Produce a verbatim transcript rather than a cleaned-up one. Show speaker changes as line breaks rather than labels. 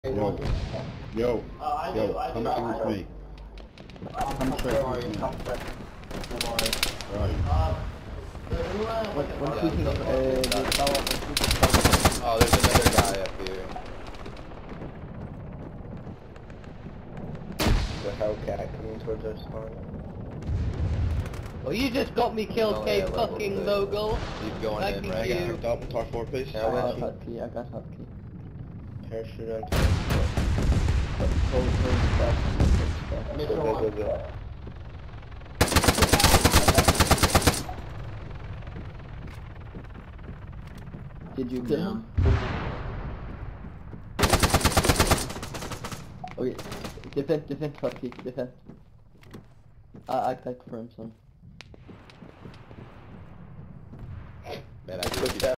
Yo, yo, yo, come back with me. Come straight with me. Right.
What, what shooting of, uh, the tower, one shooting.
Oh, there's another guy up here. The Hellcat coming towards our spawn.
Oh, you just got me killed,
Oh,
K
yeah, level
fucking
six.
Mogul.
Keep going
Thank
in, right?
you.
Yeah.
Hooked up, tar four, please.
Yeah,
I
with
got
you.
hotkey, I got hotkey.
Parachute on top.
Hold, hold stuff, hold stuff.
Go, go, go, go.
Did you kill him? Okay, defend, defend hotkey, defend. I, I died for him, son.
Man, I just